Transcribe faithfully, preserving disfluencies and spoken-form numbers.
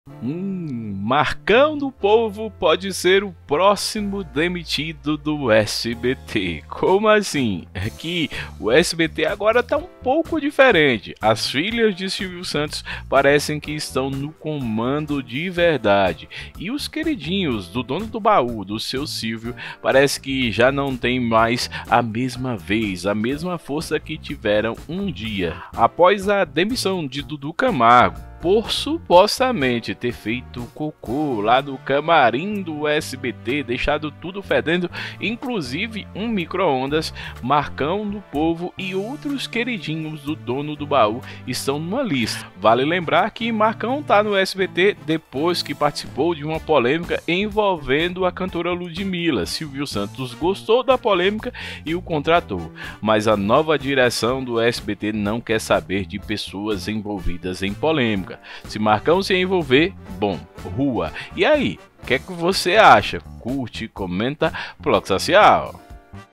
Hum, Marcão do Povo pode ser o próximo demitido do S B T. Como assim? É que o S B T agora tá um pouco diferente. As filhas de Silvio Santos parecem que estão no comando de verdade. E os queridinhos do dono do baú, do seu Silvio, parece que já não tem mais a mesma vez, a mesma força que tiveram um dia. Após a demissão de Dudu Camargo, por supostamente ter feito cocô lá no camarim do S B T, deixado tudo fedendo, inclusive um micro-ondas, Marcão do Povo e outros queridinhos do dono do baú estão numa lista. Vale lembrar que Marcão tá no S B T depois que participou de uma polêmica envolvendo a cantora Ludmilla. Silvio Santos gostou da polêmica e o contratou, mas a nova direção do S B T não quer saber de pessoas envolvidas em polêmica. Se Marcão se envolver, bom, rua. E aí, o que é que você acha? Curte, comenta, Bloco Social.